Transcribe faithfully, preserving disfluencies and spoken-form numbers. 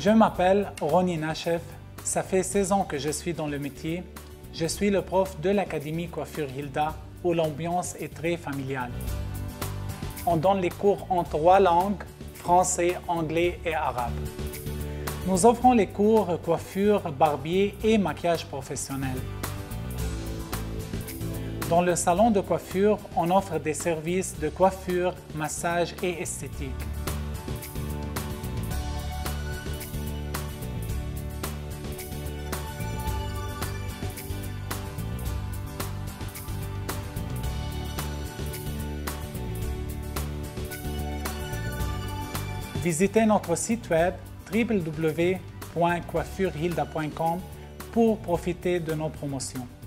Je m'appelle Ronnie Nachef, ça fait seize ans que je suis dans le métier. Je suis le prof de l'Académie Coiffure Hilda où l'ambiance est très familiale. On donne les cours en trois langues, français, anglais et arabe. Nous offrons les cours coiffure, barbier et maquillage professionnel. Dans le salon de coiffure, on offre des services de coiffure, massage et esthétique. Visitez notre site web w w w point coiffure hilda point com pour profiter de nos promotions.